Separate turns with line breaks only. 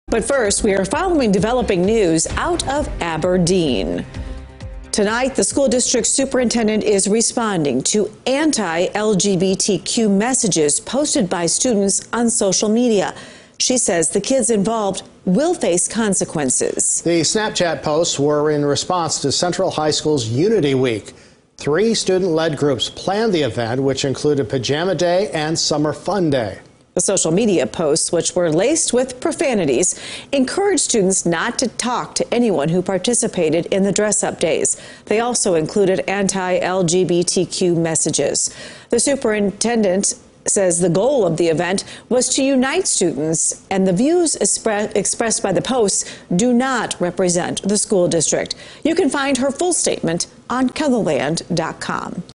But first, we are following developing news out of Aberdeen. Tonight, the school district superintendent is responding to anti-LGBTQ messages posted by students on social media. She says the kids involved will face consequences.
The Snapchat posts were in response to Central High School's Unity Week. 3 student-led groups planned the event, which included Pajama Day and Summer Fun Day.
The social media posts, which were laced with profanities, encouraged students not to talk to anyone who participated in the dress-up days. They also included anti-LGBTQ messages. The superintendent says the goal of the event was to unite students, and the views expressed by the posts do not represent the school district. You can find her full statement on KENOLAND.com.